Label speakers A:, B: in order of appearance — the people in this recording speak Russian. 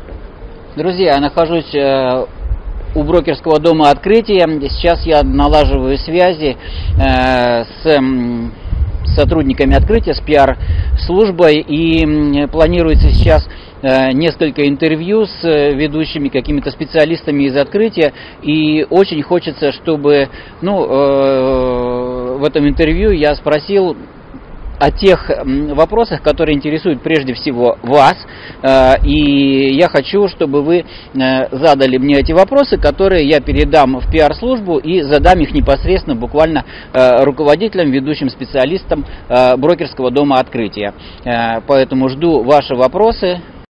A: Друзья, я нахожусь у брокерского дома «Открытие». Сейчас я налаживаю связи с сотрудниками «Открытия», с пиар-службой, и планируется сейчас несколько интервью с ведущими какими-то специалистами из «Открытия», и очень хочется, чтобы в этом интервью я спросил о тех вопросах, которые интересуют прежде всего вас, и я хочу, чтобы вы задали мне эти вопросы, которые я передам в пиар-службу и задам их непосредственно, буквально руководителям, ведущим специалистам брокерского дома «Открытие». Поэтому жду ваши вопросы.